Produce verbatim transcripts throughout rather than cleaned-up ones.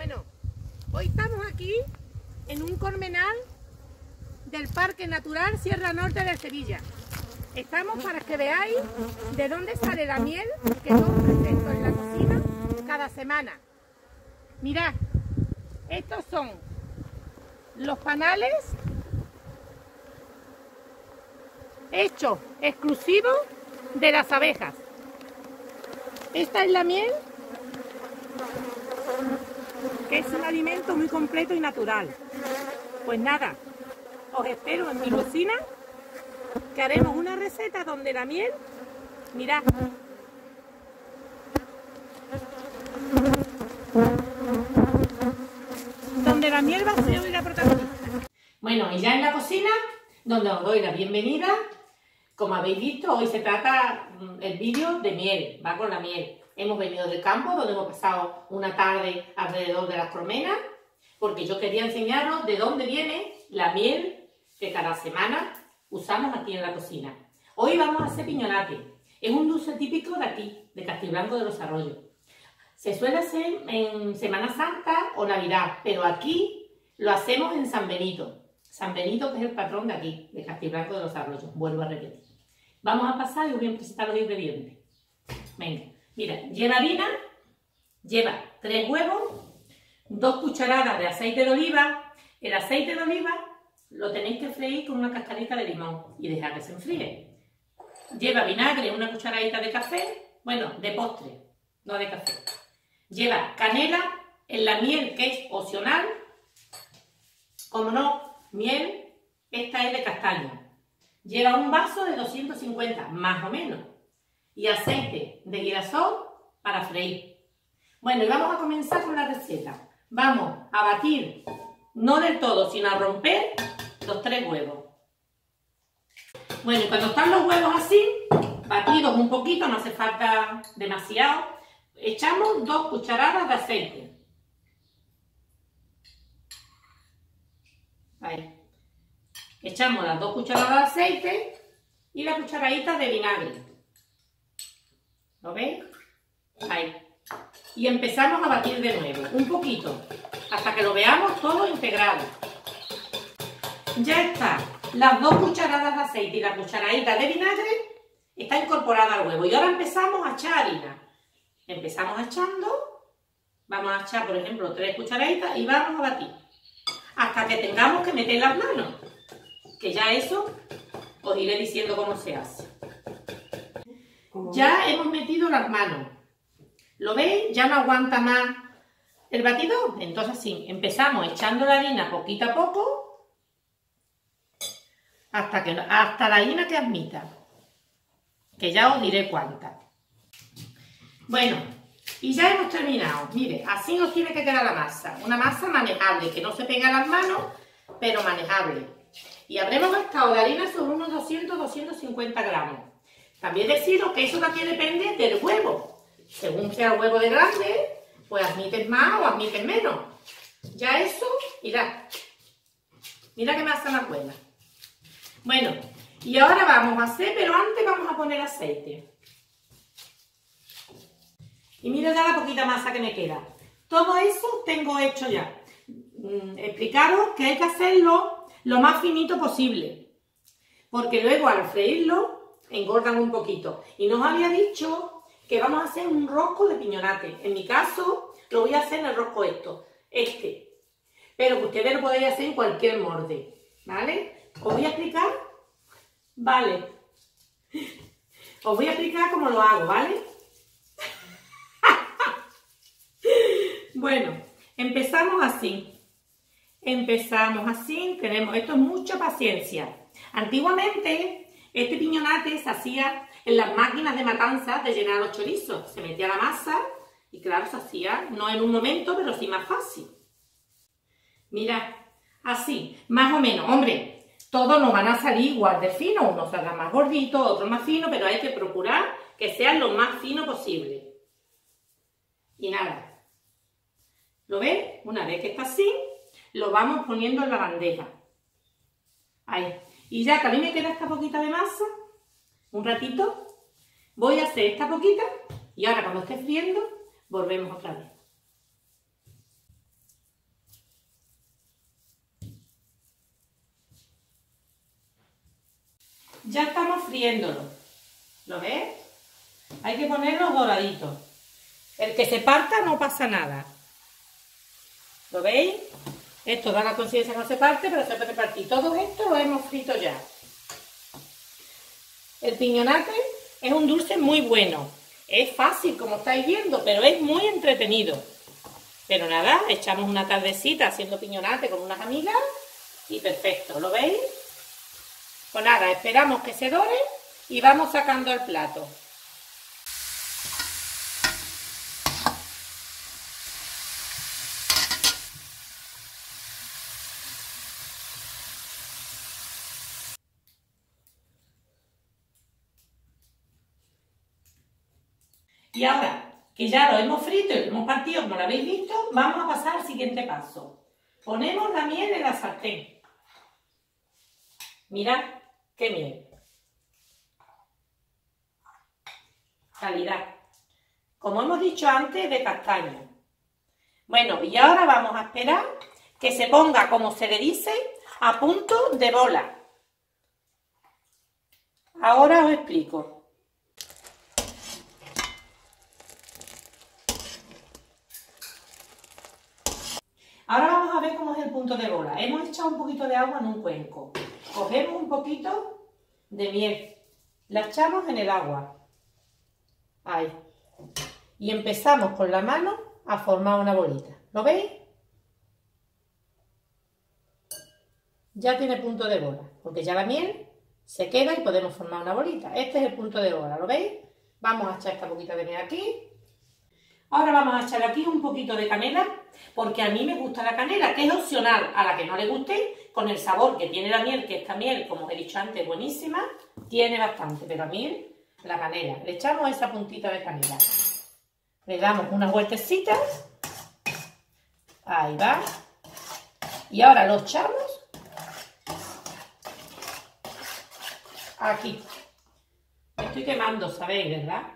Bueno, hoy estamos aquí en un colmenal del Parque Natural Sierra Norte de Sevilla. Estamos para que veáis de dónde sale la miel que yo os presento en la cocina cada semana. Mirad, estos son los panales hechos exclusivos de las abejas. Esta es la miel, que es un alimento muy completo y natural. Pues nada, os espero en mi cocina, que haremos una receta donde la miel, mirad, donde la miel va a ser hoy la protagonista. Bueno, y ya en la cocina, donde os doy la bienvenida. Como habéis visto, hoy se trata el vídeo de miel, va con la miel. Hemos venido del campo, donde hemos pasado una tarde alrededor de las colmenas, porque yo quería enseñaros de dónde viene la miel que cada semana usamos aquí en la cocina. Hoy vamos a hacer piñonate. Es un dulce típico de aquí, de Castiblanco de los Arroyos. Se suele hacer en Semana Santa o Navidad, pero aquí lo hacemos en San Benito. San Benito, que es el patrón de aquí, de Castiblanco de los Arroyos. Vuelvo a repetir. Vamos a pasar y os voy a presentar los ingredientes. Venga, mira, lleva harina, lleva tres huevos, dos cucharadas de aceite de oliva. El aceite de oliva lo tenéis que freír con una cascarita de limón y dejar que se enfríe. Lleva vinagre, una cucharadita de café, bueno, de postre, no de café. Lleva canela, en la miel, que es opcional. Como no, miel, esta es de castaño. Lleva un vaso de doscientos cincuenta, más o menos. Y aceite de girasol para freír. Bueno, y vamos a comenzar con la receta. Vamos a batir, no del todo, sino a romper los tres huevos. Bueno, y cuando están los huevos así, batidos un poquito, no hace falta demasiado, echamos dos cucharadas de aceite. Ahí. Echamos las dos cucharadas de aceite y la cucharadita de vinagre. ¿Lo veis? Ahí. Y empezamos a batir de nuevo, un poquito, hasta que lo veamos todo integrado. Ya está, las dos cucharadas de aceite y la cucharadita de vinagre está incorporada al huevo. Y ahora empezamos a echar harina. Empezamos echando, vamos a echar, por ejemplo, tres cucharaditas y vamos a batir. Hasta que tengamos que meter las manos. Que ya eso os iré diciendo cómo se hace. Ya hemos metido las manos. ¿Lo veis? Ya no aguanta más el batidor. Entonces sí, empezamos echando la harina poquito a poco hasta, que, hasta la harina que admita. Que ya os diré cuánta. Bueno, y ya hemos terminado. Mire, así nos tiene que quedar la masa. Una masa manejable, que no se pega a las manos, pero manejable. Y habremos gastado de harina sobre unos doscientos a doscientos cincuenta gramos. También deciros que eso también depende del huevo. Según sea el huevo de grande, pues admites más o admites menos. Ya eso, mirad. Mira qué masa más buena. Bueno, y ahora vamos a hacer, pero antes vamos a poner aceite. Y mira ya la poquita masa que me queda. Todo eso tengo hecho ya. Mm, explicaros que hay que hacerlo lo más finito posible, porque luego al freírlo engordan un poquito. Y nos había dicho que vamos a hacer un rosco de piñonate. En mi caso lo voy a hacer en el rosco esto, este, pero que ustedes lo podéis hacer en cualquier molde, ¿vale? Os voy a explicar, vale, os voy a explicar cómo lo hago, ¿vale? Bueno, empezamos así. Empezamos así, tenemos, esto es mucha paciencia. Antiguamente, este piñonate se hacía en las máquinas de matanza de llenar los chorizos. Se metía la masa y claro, se hacía, no en un momento, pero sí más fácil. Mirad, así, más o menos. Hombre, todos no van a salir igual de fino, unos saldrán más gorditos, otros más finos, pero hay que procurar que sean lo más fino posible. Y nada, ¿lo ves? Una vez que está así, lo vamos poniendo en la bandeja. Ahí. Y ya que a mí me queda esta poquita de masa, un ratito, voy a hacer esta poquita y ahora cuando esté friendo, volvemos otra vez. ya estamos friéndolo. ¿Lo ves? Hay que ponerlo doradito. El que se parta no pasa nada. ¿Lo veis? Esto da la conciencia que no se parte, pero se puede partir. Todo esto lo hemos frito ya. El piñonate es un dulce muy bueno. Es fácil, como estáis viendo, pero es muy entretenido. Pero nada, echamos una tardecita haciendo piñonate con unas amigas y perfecto, ¿lo veis? Pues nada, esperamos que se dore y vamos sacando el plato. Y ahora que ya lo hemos frito y lo hemos partido, como lo habéis visto, vamos a pasar al siguiente paso. Ponemos la miel en la sartén. Mirad qué miel. Calidad. Como hemos dicho antes, de castaño. Bueno, y ahora vamos a esperar que se ponga, como se le dice, a punto de bola. Ahora os explico. Ahora vamos a ver cómo es el punto de bola. Hemos echado un poquito de agua en un cuenco. Cogemos un poquito de miel. La echamos en el agua. Ahí. Y empezamos con la mano a formar una bolita. ¿Lo veis? Ya tiene punto de bola. Porque ya la miel se queda y podemos formar una bolita. Este es el punto de bola. ¿Lo veis? Vamos a echar esta poquita de miel aquí. Ahora vamos a echar aquí un poquito de canela, porque a mí me gusta la canela, que es opcional. A la que no le guste, con el sabor que tiene la miel, que esta miel, como os he dicho antes, buenísima, tiene bastante, pero a mí la canela. Le echamos esa puntita de canela. Le damos unas vueltecitas. Ahí va. Y ahora lo echamos aquí. Me estoy quemando, ¿sabéis, verdad?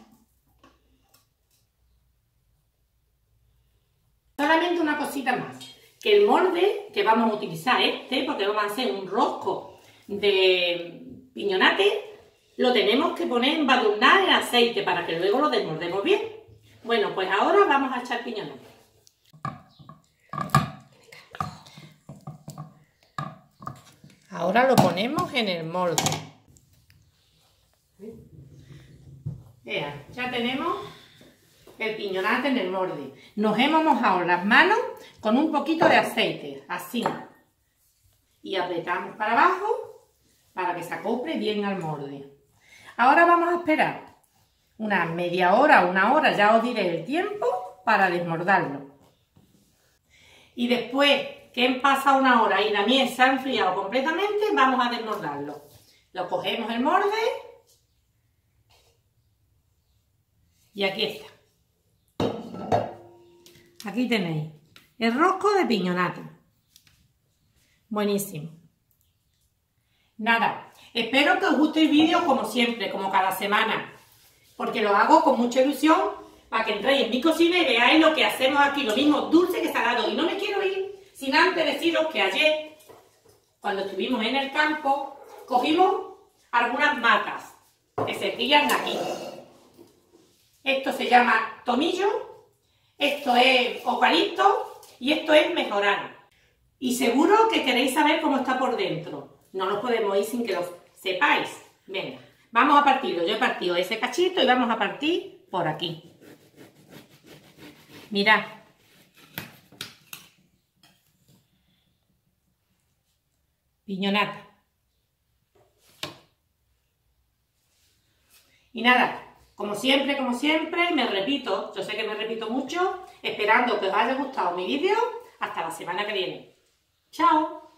Solamente una cosita más, que el molde que vamos a utilizar este, porque vamos a hacer un rosco de piñonate, lo tenemos que poner embadurnar en aceite para que luego lo desmordemos bien. Bueno, pues ahora vamos a echar piñonate. Ahora lo ponemos en el molde. Vean, ya tenemos el piñonate en el molde. Nos hemos mojado las manos con un poquito de aceite, así. Y apretamos para abajo para que se acople bien al molde. Ahora vamos a esperar una media hora, una hora, ya os diré el tiempo, para desmordarlo. Y después que pasa una hora y la miel se ha enfriado completamente, vamos a desmordarlo. Lo cogemos el molde y aquí está. Aquí tenéis el rosco de piñonate. Buenísimo. Nada, espero que os guste el vídeo como siempre, como cada semana, porque lo hago con mucha ilusión para que entréis en mi cocina y veáis lo que hacemos aquí, lo mismo dulce que salado. Y no me quiero ir sin antes deciros que ayer, cuando estuvimos en el campo, cogimos algunas matas que se crían aquí. Esto se llama tomillo. Esto es eucalipto y esto es mejorana. Y seguro que queréis saber cómo está por dentro. No nos podemos ir sin que lo sepáis. Venga, vamos a partirlo. Yo he partido ese cachito y vamos a partir por aquí. Mirad. Piñonata. Y nada. Como siempre, como siempre, me repito, yo sé que me repito mucho, esperando que os haya gustado mi vídeo. Hasta la semana que viene. ¡Chao!